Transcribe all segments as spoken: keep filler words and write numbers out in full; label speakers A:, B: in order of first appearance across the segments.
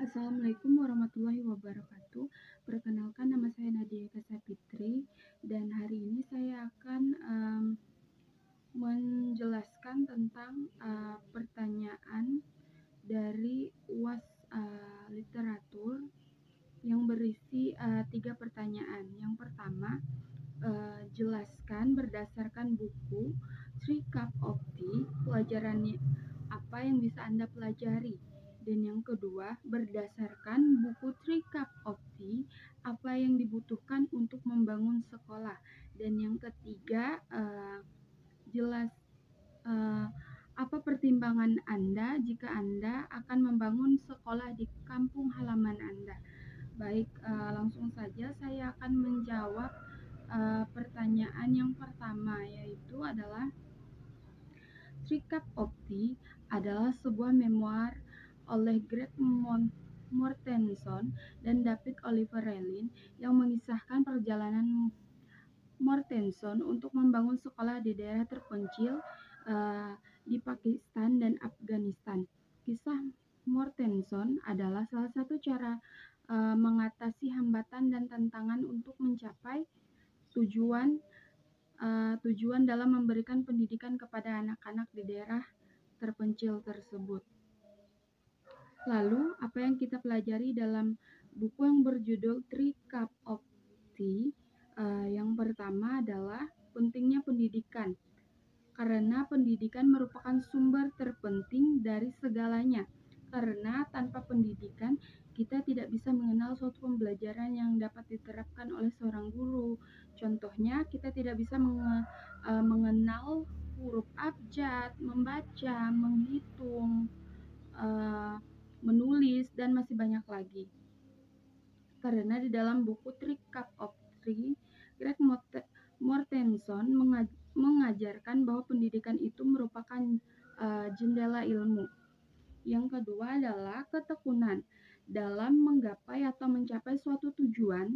A: Assalamualaikum warahmatullahi wabarakatuh. Perkenalkan, nama saya Nadia Kasapitri dan hari ini saya akan um, menjelaskan tentang uh, pertanyaan dari U A S uh, literatur yang berisi uh, tiga pertanyaan. Yang pertama, uh, jelaskan berdasarkan buku Three Cup of Tea pelajarannya apa yang bisa Anda pelajari. Dan yang kedua, berdasarkan buku Three Cup of Tea, apa yang dibutuhkan untuk membangun sekolah. Dan yang ketiga, uh, jelas uh, apa pertimbangan Anda jika Anda akan membangun sekolah di kampung halaman Anda. Baik, uh, langsung saja saya akan menjawab uh, pertanyaan yang pertama, yaitu adalah Three Cup of Tea adalah sebuah memoir oleh Greg Mortenson dan David Oliver Relin yang mengisahkan perjalanan Mortenson untuk membangun sekolah di daerah terpencil uh, di Pakistan dan Afghanistan. Kisah Mortenson adalah salah satu cara uh, mengatasi hambatan dan tantangan untuk mencapai tujuan uh, tujuan dalam memberikan pendidikan kepada anak-anak di daerah terpencil tersebut. Lalu, apa yang kita pelajari dalam buku yang berjudul Three Cup of Tea? Uh, yang pertama adalah pentingnya pendidikan, karena pendidikan merupakan sumber terpenting dari segalanya. Karena tanpa pendidikan, kita tidak bisa mengenal suatu pembelajaran yang dapat diterapkan oleh seorang guru. Contohnya, kita tidak bisa menge, uh, mengenal huruf abjad, membaca, menghitung, uh, menulis, dan masih banyak lagi. Karena di dalam buku Three Cup of Tea, Greg Mortenson mengajarkan bahwa pendidikan itu merupakan uh, jendela ilmu. Yang kedua adalah ketekunan. Dalam menggapai atau mencapai suatu tujuan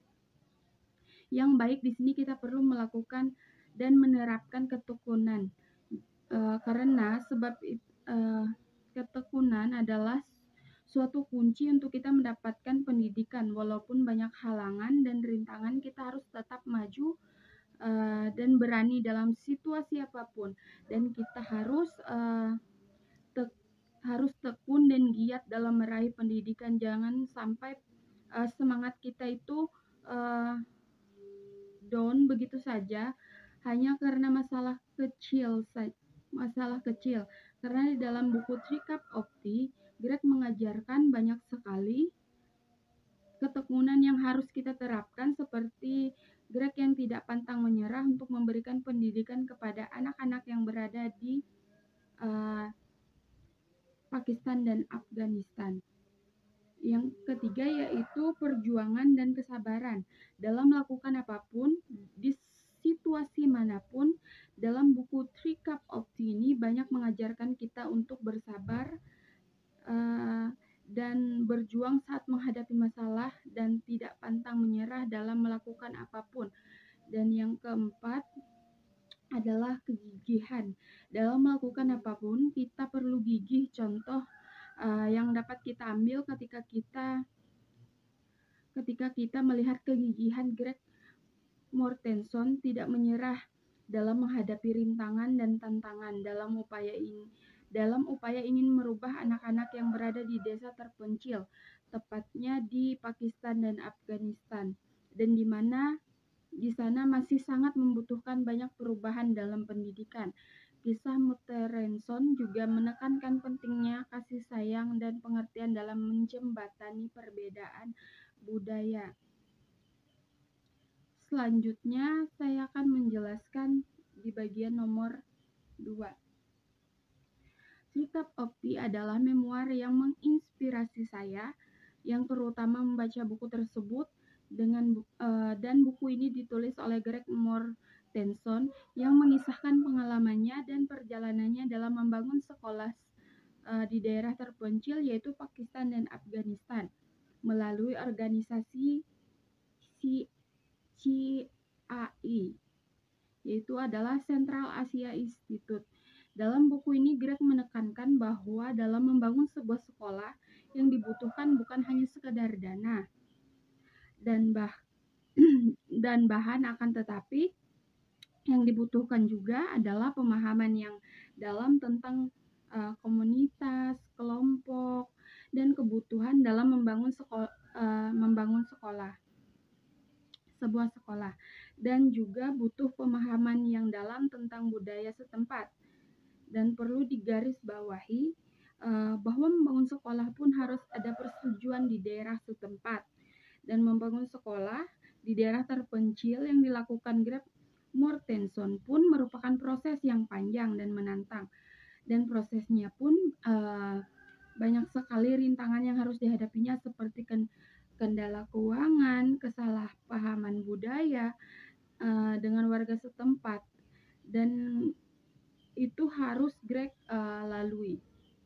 A: yang baik, di sini kita perlu melakukan dan menerapkan ketekunan. Uh, karena sebab uh, ketekunan adalah suatu kunci untuk kita mendapatkan pendidikan. Walaupun banyak halangan dan rintangan, kita harus tetap maju uh, dan berani dalam situasi apapun. Dan kita harus uh, te- harus tekun dan giat dalam meraih pendidikan. Jangan sampai uh, semangat kita itu uh, down begitu saja hanya karena masalah kecil masalah kecil. Karena di dalam buku Three Cup of Tea, Greg mengajarkan banyak sekali ketekunan yang harus kita terapkan, seperti Greg yang tidak pantang menyerah untuk memberikan pendidikan kepada anak-anak yang berada di uh, Pakistan dan Afghanistan. Yang ketiga yaitu perjuangan dan kesabaran dalam melakukan apapun di situasi manapun. Dalam buku Three Cup of Tea ini banyak mengajarkan kita untuk bersabar uh, dan berjuang saat menghadapi masalah dan tidak pantang menyerah dalam melakukan apapun. Dan yang keempat adalah kegigihan. Dalam melakukan apapun, kita perlu gigih. Contoh uh, yang dapat kita ambil ketika kita ketika kita melihat kegigihan Greg Mortenson tidak menyerah dalam menghadapi rintangan dan tantangan dalam upaya ini dalam upaya ingin merubah anak-anak yang berada di desa terpencil, tepatnya di Pakistan dan Afghanistan, dan di mana di sana masih sangat membutuhkan banyak perubahan dalam pendidikan. Kisah Mortenson juga menekankan pentingnya kasih sayang dan pengertian dalam menjembatani perbedaan budaya. Selanjutnya, saya akan menjelaskan di bagian nomor dua. Three Cup of Tea adalah memoir yang menginspirasi saya, yang terutama membaca buku tersebut dengan uh, dan buku ini ditulis oleh Greg Mortenson yang mengisahkan pengalamannya dan perjalanannya dalam membangun sekolah uh, di daerah terpencil yaitu Pakistan dan Afghanistan melalui organisasi C A I, yaitu adalah Central Asia Institute. Dalam buku ini, Greg menekankan bahwa dalam membangun sebuah sekolah yang dibutuhkan bukan hanya sekedar dana dan bah dan bahan, akan tetapi yang dibutuhkan juga adalah pemahaman yang dalam tentang uh, komunitas, kelompok, dan kebutuhan dalam membangun sekolah, uh, membangun sekolah, sebuah sekolah, dan juga butuh pemahaman yang dalam tentang budaya setempat. Dan perlu digarisbawahi uh, bahwa membangun sekolah pun harus ada persetujuan di daerah setempat. Dan membangun sekolah di daerah terpencil yang dilakukan Greg Mortenson pun merupakan proses yang panjang dan menantang. Dan prosesnya pun uh, banyak sekali rintangan yang harus dihadapinya, seperti kendala keuangan, kesalahpahaman budaya uh, dengan warga setempat, dan itu harus Greg uh, lalui.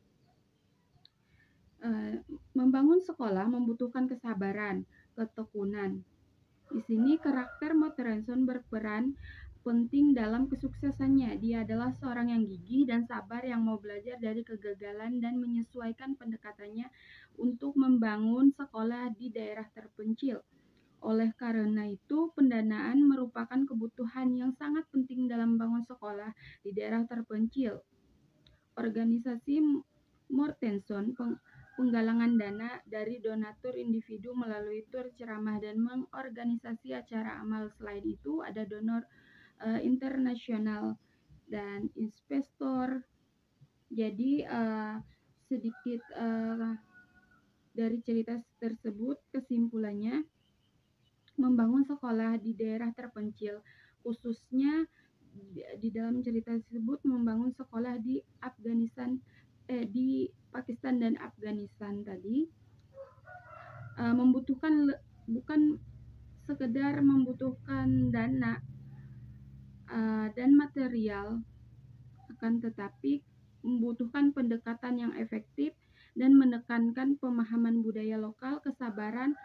A: Uh, membangun sekolah membutuhkan kesabaran, ketekunan. Di sini karakter Mortenson berperan penting dalam kesuksesannya. Dia adalah seorang yang gigih dan sabar yang mau belajar dari kegagalan dan menyesuaikan pendekatannya untuk membangun sekolah di daerah terpencil. Oleh karena itu, pendanaan merupakan kebutuhan yang sangat penting dalam membangun sekolah di daerah terpencil. Organisasi Mortenson penggalangan dana dari donatur individu melalui tur ceramah dan mengorganisasi acara amal. Selain itu, ada donor uh, internasional dan investor. Jadi uh, sedikit uh, dari cerita tersebut, kesimpulannya, membangun sekolah di daerah terpencil, khususnya di dalam cerita tersebut membangun sekolah di Afghanistan, eh, di Pakistan dan Afghanistan tadi, uh, membutuhkan bukan sekedar membutuhkan dana uh, dan material, akan tetapi membutuhkan pendekatan yang efektif dan menekankan pemahaman budaya lokal, kesabaran,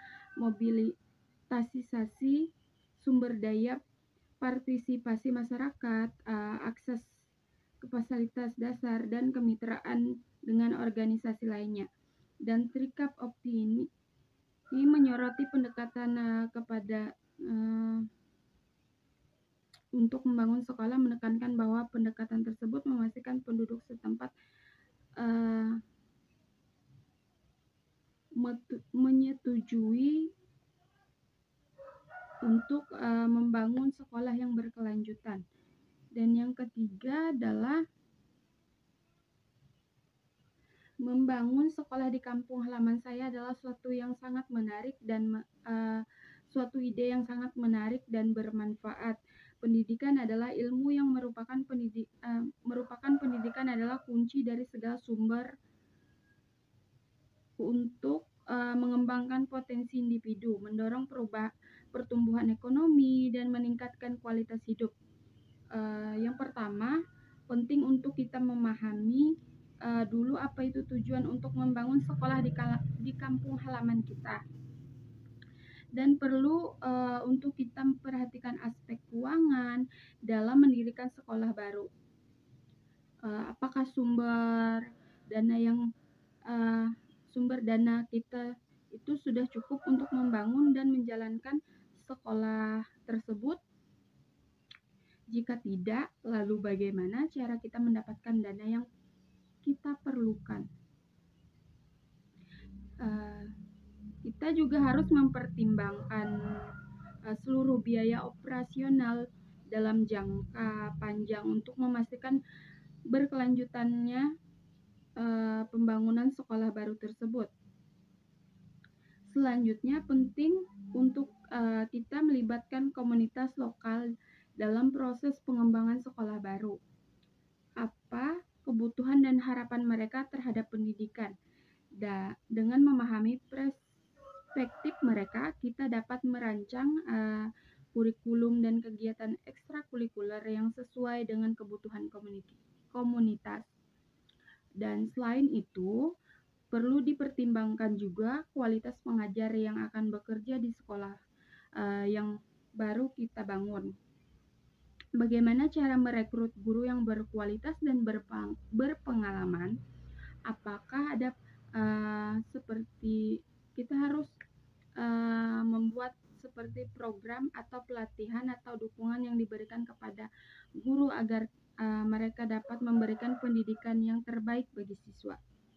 A: mobilisasi sumber daya, partisipasi masyarakat, uh, akses ke fasilitas dasar, dan kemitraan dengan organisasi lainnya. Dan Trikap Opti ini, ini menyoroti pendekatan uh, kepada uh, untuk membangun sekolah, menekankan bahwa pendekatan tersebut memastikan penduduk setempat uh, menyetujui untuk uh, membangun sekolah yang berkelanjutan. Dan yang ketiga adalah membangun sekolah di kampung halaman saya adalah suatu yang sangat menarik dan uh, suatu ide yang sangat menarik dan bermanfaat. Pendidikan adalah ilmu yang merupakan pendidik, uh, merupakan pendidikan adalah kunci dari segala sumber untuk uh, mengembangkan potensi individu, mendorong perubahan pertumbuhan ekonomi, dan meningkatkan kualitas hidup. Uh, yang pertama, penting untuk kita memahami Uh, dulu apa itu tujuan untuk membangun sekolah di, di kampung halaman kita, dan perlu uh, untuk kita memperhatikan aspek keuangan dalam mendirikan sekolah baru. Uh, apakah sumber dana yang uh, sumber dana kita itu sudah cukup untuk membangun dan menjalankan sekolah tersebut? Jika tidak, lalu bagaimana cara kita mendapatkan dana yang kita perlukan? Uh, kita juga harus mempertimbangkan uh, seluruh biaya operasional dalam jangka panjang untuk memastikan berkelanjutannya uh, pembangunan sekolah baru tersebut. Selanjutnya, penting untuk uh, kita melibatkan komunitas lokal dalam proses pengembangan sekolah baru. Apa kebutuhan dan harapan mereka terhadap pendidikan? Da, dengan memahami perspektif mereka, kita dapat merancang uh, kurikulum dan kegiatan ekstrakurikuler yang sesuai dengan kebutuhan komunitas. Dan selain itu, perlu dipertimbangkan juga kualitas pengajar yang akan bekerja di sekolah uh, yang baru kita bangun. Bagaimana cara merekrut guru yang berkualitas dan berpengalaman? Apakah ada uh, seperti kita harus uh, membuat seperti program atau pelatihan atau dukungan yang diberikan kepada guru agar uh, mereka dapat memberikan pendidikan yang terbaik bagi siswa.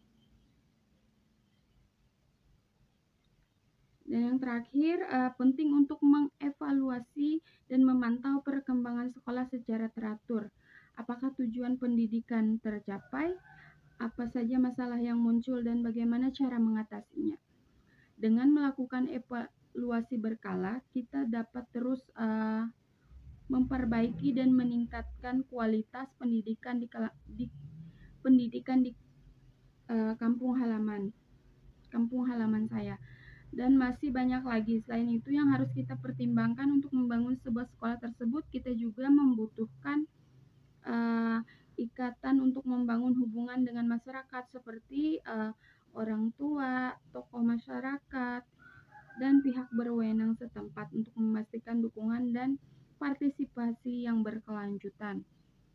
A: Dan yang terakhir, uh, penting untuk mengevaluasi dan memantau perkembangan sekolah secara teratur. Apakah tujuan pendidikan tercapai? Apa saja masalah yang muncul dan bagaimana cara mengatasinya? Dengan melakukan evaluasi berkala, kita dapat terus uh, memperbaiki dan meningkatkan kualitas pendidikan di, di pendidikan di uh, kampung halaman, kampung halaman saya. Dan masih banyak lagi. Selain itu yang harus kita pertimbangkan untuk membangun sebuah sekolah tersebut, kita juga membutuhkan uh, ikatan untuk membangun hubungan dengan masyarakat seperti uh, orang tua, tokoh masyarakat, dan pihak berwenang setempat untuk memastikan dukungan dan partisipasi yang berkelanjutan.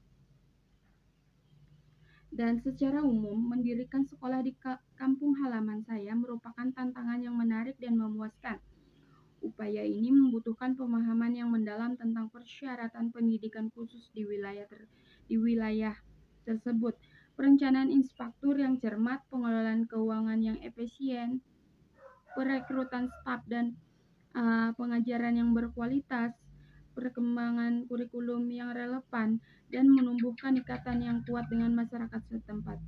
A: Dan secara umum, mendirikan sekolah di kampung halaman saya merupakan tantangan yang menarik dan memuaskan. Upaya ini membutuhkan pemahaman yang mendalam tentang persyaratan pendidikan khusus di wilayah ter, di wilayah tersebut, perencanaan inspektur yang cermat, pengelolaan keuangan yang efisien, perekrutan staf dan uh, pengajaran yang berkualitas, perkembangan kurikulum yang relevan, dan menumbuhkan ikatan yang kuat dengan masyarakat setempat.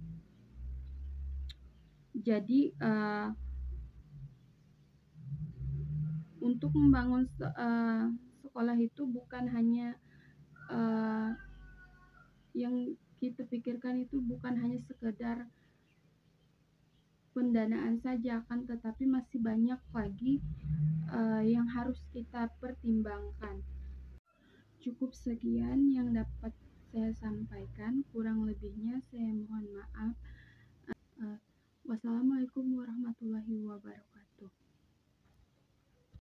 A: Jadi, uh, untuk membangun uh, sekolah itu bukan hanya uh, yang kita pikirkan itu bukan hanya sekedar pendanaan saja, kan, tetapi masih banyak lagi uh, yang harus kita pertimbangkan. Cukup sekian yang dapat saya sampaikan, kurang lebihnya saya mohon maaf. Uh, wassalamualaikum warahmatullahi wabarakatuh.